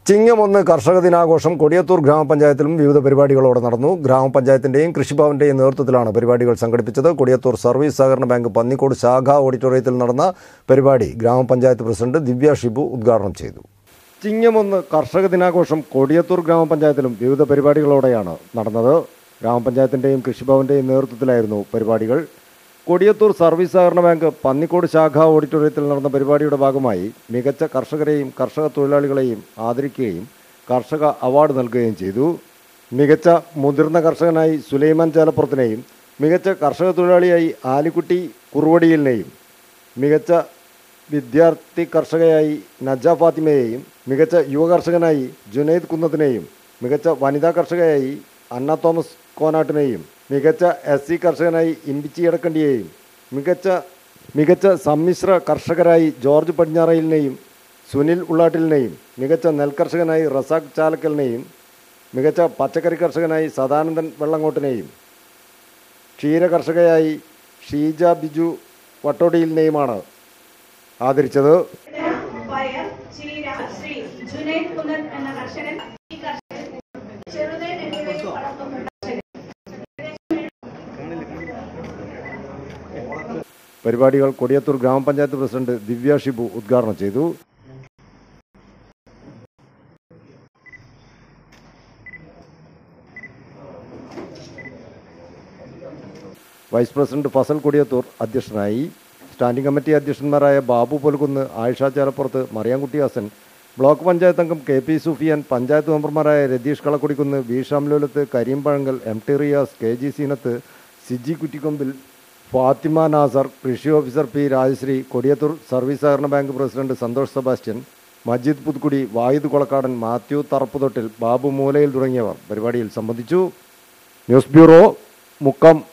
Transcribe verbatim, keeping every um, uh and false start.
ചിങ്ങം ഒന്ന് കർഷക ദിനാഘോഷം കൊടിയത്തൂർ ഗ്രാമപഞ്ചായത്തിലും വിവിധ പരിപാടികളോടെ നടന്നു. ഗ്രാമപഞ്ചായത്തിൻ്റെയും കൃഷിഭവൻ്റെയും നേതൃത്വത്തിലാണ് പരിപാടികൾ സംഘടിപ്പിച്ചത്. കൊടിയത്തൂർ സർവീസ് സഹകരണ ബാങ്ക് പന്നിക്കോട് ശാഖാ ഓഡിറ്റോറിയത്തിൽ നടന്ന പരിപാടി ഗ്രാമപഞ്ചായത്ത് പ്രസിഡന്റ് ദിവ്യ ഷിബു ഉദ്ഘാടനം ചെയ്തു. ചിങ്ങം ഒന്ന് കർഷക ദിനാഘോഷം കൊടിയത്തൂർ ഗ്രാമപഞ്ചായത്തിലും വിവിധ പരിപാടികളോടെയാണ് നടന്നത്. ഗ്രാമപഞ്ചായത്തിൻ്റെയും കൃഷിഭവൻ്റെയും നേതൃത്വത്തിലായിരുന്നു പരിപാടികൾ. കൊടിയത്തൂർ സർവീസ് സഹകരണ ബാങ്ക് പന്നിക്കോട് ശാഖാ ഓഡിറ്റോറിയത്തിൽ നടന്ന പരിപാടിയുടെ ഭാഗമായി മികച്ച കർഷകരെയും കർഷക തൊഴിലാളികളെയും ആദരിക്കുകയും കർഷക അവാർഡ് നൽകുകയും ചെയ്തു. മികച്ച മുതിർന്ന കർഷകനായി സുലൈമാൻ ചാലപ്പുറത്തിനെയും മികച്ച കർഷക തൊഴിലാളിയായി ആലിക്കുട്ടി കുറുവടിയിലിനെയും മികച്ച വിദ്യാർത്ഥി കർഷകയായി നജ ഫാത്തിമയെയും മികച്ച യുവ കർഷകനായി ജുനൈദ് കുന്നത്തിനെയും മികച്ച വനിതാ കർഷകയായി അന്ന തോമസ് കോനാട്ടിനെയും മികച്ച എസ് സി കർഷകനായി ഇമ്പിച്ചി എടക്കണ്ടിയെയും മികച്ച മികച്ച സമ്മിശ്ര കർഷകരായി ജോർജ് പടിഞ്ഞാറയിലിനെയും സുനിൽ ഉള്ളാട്ടിലിനെയും മികച്ച നെൽകർഷകനായി റസാഖ് ചാലക്കലിനെയും മികച്ച പച്ചക്കറി കർഷകനായി സദാനന്ദൻ വെള്ളങ്ങോട്ടിനെയും ക്ഷീര കർഷകയായി ഷീജ ബിജു വട്ടോടിയിലിനെയുമാണ് ആദരിച്ചത്. പരിപാടികൾ കൊടിയത്തൂർ ഗ്രാമപഞ്ചായത്ത് പ്രസിഡന്റ് ദിവ്യ ഷിബു ഉദ്ഘാടനം ചെയ്തു. വൈസ് പ്രസിഡന്റ് ഫസൽ കൊടിയത്തൂർ അധ്യക്ഷനായി. സ്റ്റാൻഡിംഗ് കമ്മിറ്റി അധ്യക്ഷന്മാരായ ബാബു പൊൽകുന്ന്, ആയിഷ ചാലപ്പുറത്ത്, മറിയാംകുട്ടി ഹസൻ, ബ്ലോക്ക് പഞ്ചായത്ത് അംഗം കെ പി സുഫിയാൻ, പഞ്ചായത്ത് മെമ്പർമാരായ Ratheesh Kalakkudikkunnu, V Shamlolath, Kareem Pazhankal, M T Riyas, K G Seenath, Siji Kuttikkombil, Fathima Nasar, കൃഷി officer P Rajasree, Kodiyathur service സഹകരണ ബാങ്ക് പ്രസിഡന്റ് സന്തോഷ് സെബാസ്റ്റ്യൻ, മജീദ് പുതുക്കുടി, വായിദ് കൊളക്കാടൻ, മാത്യു തറപ്പുതൊട്ടിൽ, ബാബു മൂലയിൽ തുടങ്ങിയവർ പരിപാടിയിൽ സംബന്ധിച്ചു. News bureau, Mukkam.